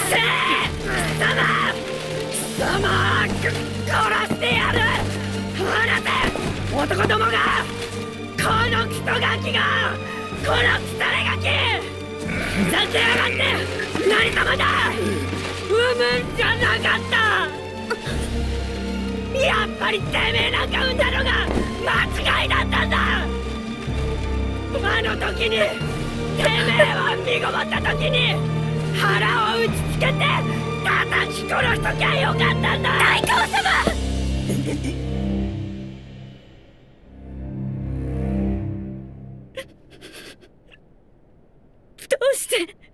せえ貴様貴様殺してやる。離せ男どもが、このクソガキが、このクソレガキふざけやがって何様だ。産むんじゃなかった。やっぱりてめえなんか産んだのが間違いだったんだ。あの時にてめえは身ごもった時に腹を打ちつけて叩き殺しときゃよかったんだ。大公様どうして